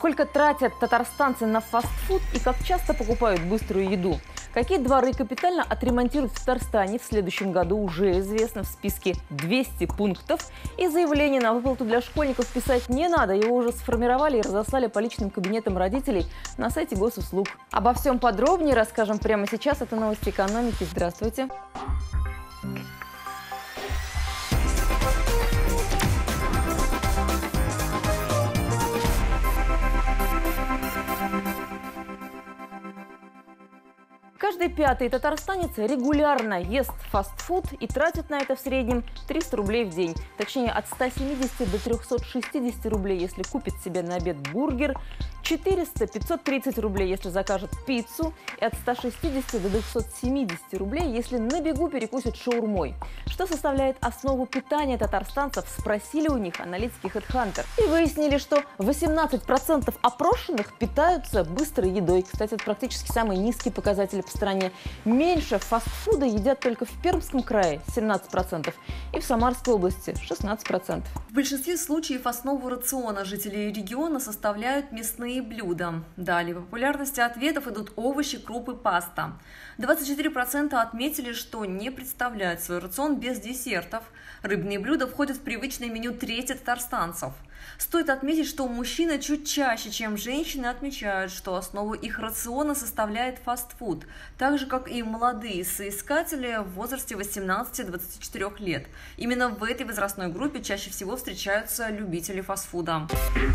Сколько тратят татарстанцы на фастфуд и как часто покупают быструю еду? Какие дворы капитально отремонтируют в Татарстане в следующем году, уже известно. В списке 200 пунктов. И заявление на выплату для школьников писать не надо. Его уже сформировали и разослали по личным кабинетам родителей на сайте госуслуг. Обо всем подробнее расскажем прямо сейчас. Это новости экономики. Здравствуйте. Каждый пятый татарстанец регулярно ест фастфуд и тратит на это в среднем 300 рублей в день. Точнее, от 170 до 360 рублей, если купит себе на обед бургер, 400-530 рублей, если закажет пиццу, и от 160 до 270 рублей, если на бегу перекусит шаурмой. Что составляет основу питания татарстанцев, спросили у них аналитики HeadHunter. И выяснили, что 18% опрошенных питаются быстрой едой. Кстати, это практически самый низкий показатель по стране. Меньше фастфуда едят только в Пермском крае 17% и в Самарской области 16%. В большинстве случаев основу рациона жителей региона составляют мясные блюда. Далее в популярности ответов идут овощи, крупы, паста. 24% отметили, что не представляют свой рацион без десертов. Рыбные блюда входят в привычное меню трети татарстанцев. Стоит отметить, что мужчины чуть чаще, чем женщины, отмечают, что основу их рациона составляет фастфуд, так же, как и молодые соискатели в возрасте 18-24 лет. Именно в этой возрастной группе чаще всего встречаются любители фастфуда.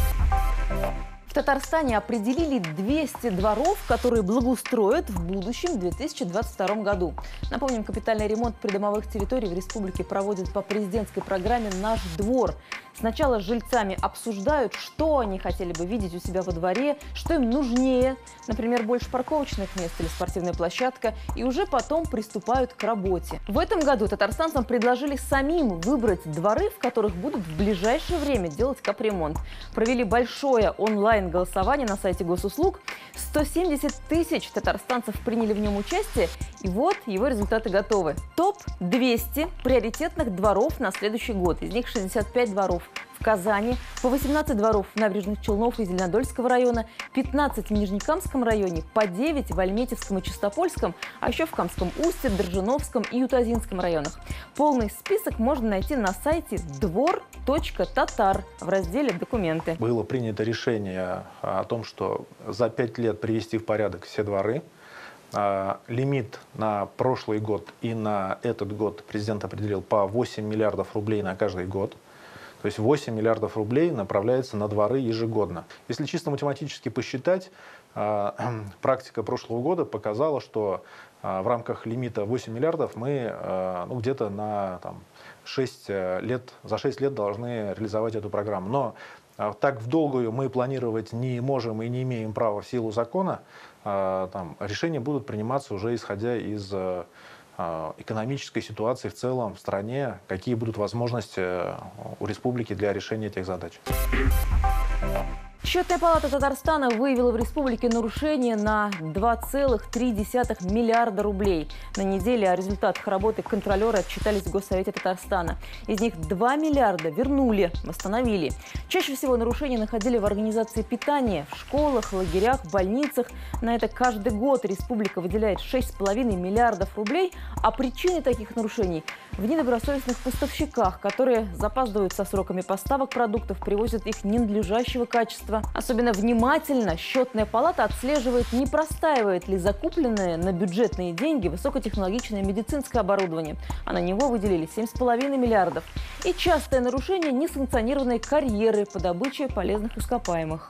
В Татарстане определили 200 дворов, которые благоустроят в будущем, в 2022 году. Напомним, капитальный ремонт придомовых территорий в республике проводят по президентской программе «Наш двор». Сначала с жильцами обсуждают, что они хотели бы видеть у себя во дворе, что им нужнее, например, больше парковочных мест или спортивная площадка, и уже потом приступают к работе. В этом году татарстанцам предложили самим выбрать дворы, в которых будут в ближайшее время делать капремонт. Провели большое онлайн-голосование на сайте госуслуг. 170 тысяч татарстанцев приняли в нем участие, и вот его результаты готовы. Топ-200 приоритетных дворов на следующий год. Из них 65 дворов в Казани, по 18 дворов в Набережных Челнов и Зеленодольского района, 15 в Нижнекамском районе, по 9 в Альметьевском и Чистопольском, а еще в Камском Устье, Држиновском и Ютазинском районах. Полный список можно найти на сайте двор.татар в разделе «Документы». Было принято решение о том, что за 5 лет привести в порядок все дворы. Лимит на прошлый год и на этот год президент определил по 8 миллиардов рублей на каждый год. То есть 8 миллиардов рублей направляется на дворы ежегодно. Если чисто математически посчитать, практика прошлого года показала, что в рамках лимита 8 миллиардов мы где-то на 6 лет, за 6 лет должны реализовать эту программу. Но так в долгую мы планировать не можем и не имеем права в силу закона. Решения будут приниматься уже исходя из экономической ситуации в целом в стране, какие будут возможности у республики для решения этих задач. Счетная палата Татарстана выявила в республике нарушения на 2,3 миллиарда рублей. На неделе о результатах работы контролера отчитались в Госсовете Татарстана. Из них 2 миллиарда вернули, восстановили. Чаще всего нарушения находили в организации питания, в школах, лагерях, больницах. На это каждый год республика выделяет 6,5 миллиардов рублей. А причины таких нарушений в недобросовестных поставщиках, которые запаздывают со сроками поставок продуктов, привозят их ненадлежащего качества. Особенно внимательно счетная палата отслеживает, не простаивает ли закупленное на бюджетные деньги высокотехнологичное медицинское оборудование. А на него выделили 7,5 миллиардов. И частое нарушение несанкционированной карьеры по добыче полезных ископаемых.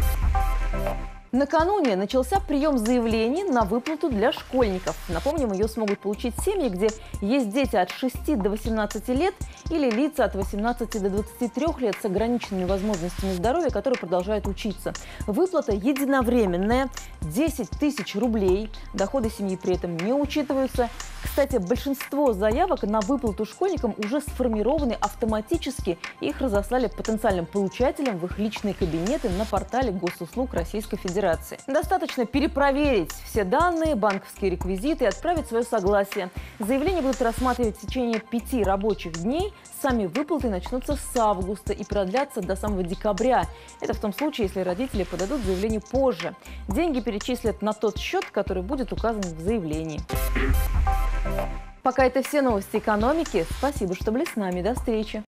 Накануне начался прием заявлений на выплату для школьников. Напомним, ее смогут получить семьи, где есть дети от 6 до 18 лет или лица от 18 до 23 лет с ограниченными возможностями здоровья, которые продолжают учиться. Выплата единовременная – 10 тысяч рублей. Доходы семьи при этом не учитываются. Кстати, большинство заявок на выплату школьникам уже сформированы автоматически. Их разослали потенциальным получателям в их личные кабинеты на портале госуслуг Российской Федерации. Достаточно перепроверить все данные, банковские реквизиты и отправить свое согласие. Заявления будут рассматривать в течение 5 рабочих дней. Сами выплаты начнутся с августа и продлятся до самого декабря. Это в том случае, если родители подадут заявление позже. Деньги перечислят на тот счет, который будет указан в заявлении. Пока это все новости экономики. Спасибо, что были с нами. До встречи.